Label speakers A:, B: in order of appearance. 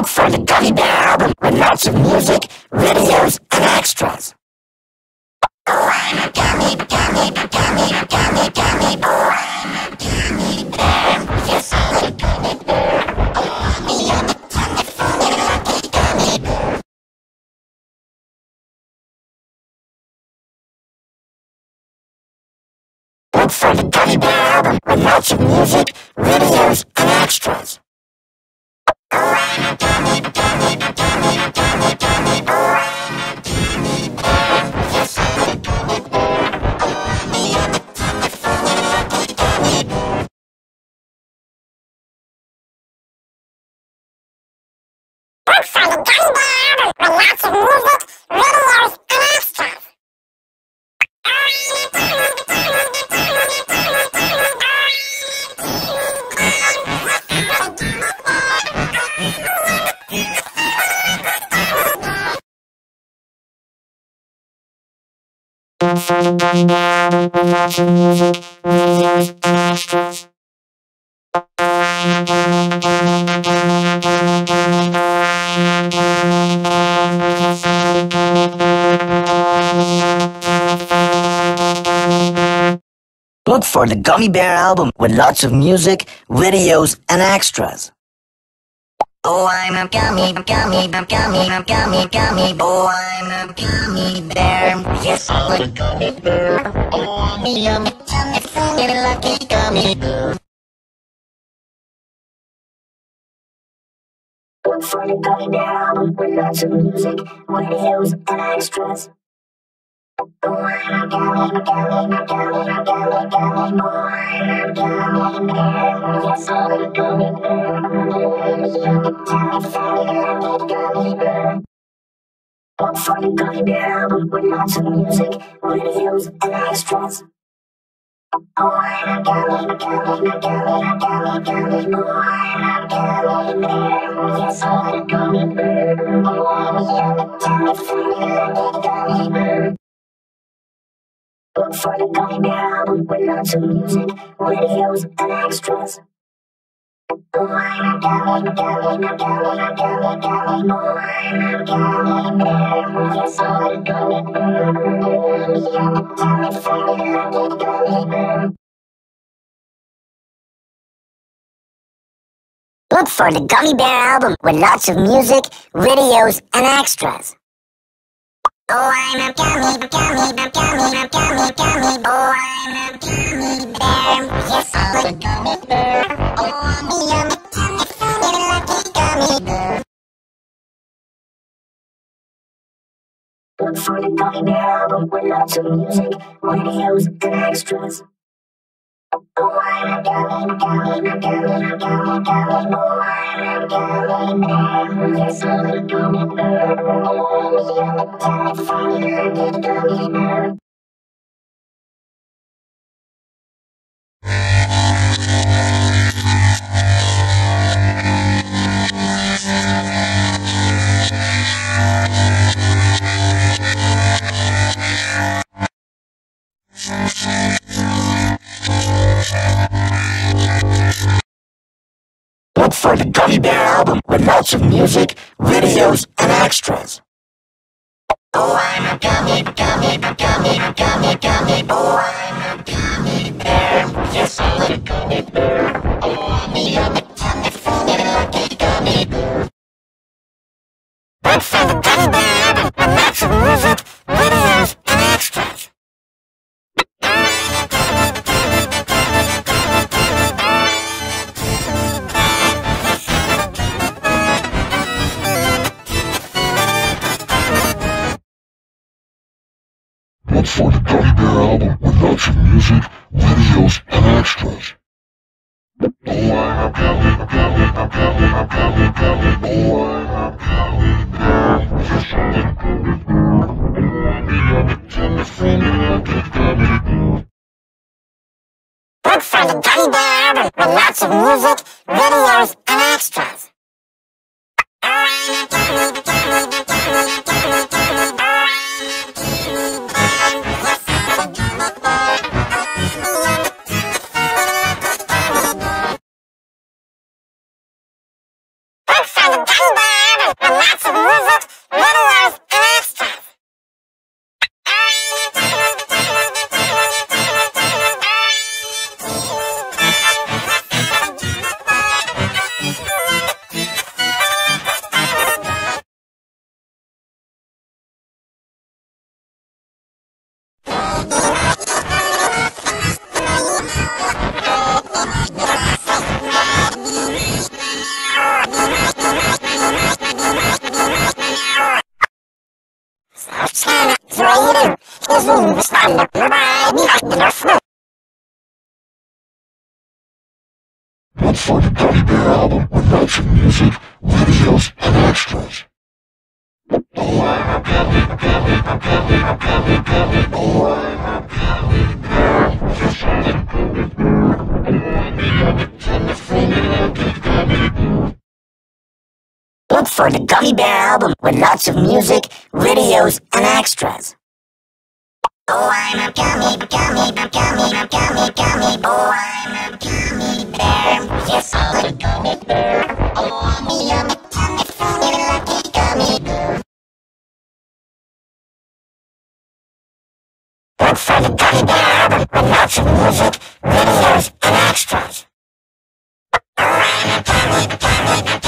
A: for the Gummy Bear album with lots of music, videos, and extras. Oh, I'm a gummy, gummy, gummy, gummy, gummy boy. I'm a gummy bear. Yes, I'm a gummy bear. Oh, I'm a gummy, funny, lucky gummy bear. Look for the Gummy Bear album with lots of music, videos, and extras. Oh, I'm a gummy, gummy, gummy, gummy, gummy boy. I'm a gummy bear. Yes, I'm a gummy bear. Oh, I'm a gummy, funny, lucky gummy bear. Look for the Gummy Bear album with lots of music, videos, and extras. Look for the Gummy Bear album with lots of music, videos, and extras. Oh, I'm a gummy, gummy, gummy, gummy, gummy boy. I'm a gummy bear. Yes, I'm a gummy bear. Oh, I'm a yummy, funny, lucky gummy bear. Look for the Gummy Bear album with lots of music, videos, and extras. Oh, I'm a gummy, gummy, gummy, gummy, gummy boy. I'm a gummy bear. Yes, I'm a gummy bear. Oh, I'm a yummy, funny, lucky gummy bear. Look for the Gummy Bear album with lots of music, videos, and extras. Oh, I'm a gummy, gummy, gummy, gummy, gummy boy. I'm a gummy bear. Yes, I'm a gummy bear. Oh, I'm a yummy, funny, lucky gummy bear. Look for the Gummy Bear album with lots of music, videos, and extras. Oh, I'm a gummy, gummy, gummy, gummy, gummy boy. I'm a gummy bear. Yes, I'm a gummy bear. Oh, I'm a yummy, funny, lucky gummy bear. Look for the Gummy Bear album with lots of music, videos, and extras. Oh, I'm a gummy, gummy, gummy, gummy, gummy boy. I'm a gummy bear. Yes, I'm a gummy bear. Oh, I'm a yummy, funny, lucky gummy bear. Look for the Gummy Bear album with lots of music, videos, and extras. Oh, I'm a gummy, gummy, gummy, gummy, gummy boy. I'm a gummy bear. Yes, I'm a gummy bear. Oh, I'm a yummy, funny, lucky gummy bear. Look for the Gummy Bear album with lots of music, videos, and extras. Oh, I'm a gummy, gummy, gummy, gummy, gummy boy. I'm a gummy bear. Yes, I'm a gummy bear. Oh, I'm a yummy, funny, lucky gummy bear. Look for the Gummy Bear album with lots of music, videos, and extras. Look for the Gummy Bear album with lots of music, videos, and extras. Oh, I'm a gummy, gummy, gummy, gummy, gummy boy. I'm a gummy bear. Yes, I'm a gummy bear. Oh, I'm a yummy, funny, lucky gummy bear. Look for the Gummy Bear album with lots of music, videos, and extras. Oh, I'm a gummy, gummy, gummy, gummy, gummy boy. Look for the Gummy Bear Look for the Gummy Bear album with lots of music, videos, and extras. Oh, I'm a gummy, gummy, gummy, gummy, gummy. Oh, I'm a gummy bear. Just like a gummy bear. Look for the Gummy Bear album with lots of music, videos, and extras. Oh, I'm a gummy, gummy, gummy, gummy, gummy. Oh, I'm a gummy bear. Yes, I'm a gummy bear. Oh, I'm a gummy, funny, lucky gummy bear. Look for the Gummy Bear album with lots of music, videos, and extras. Oh, I'm a gummy, gummy,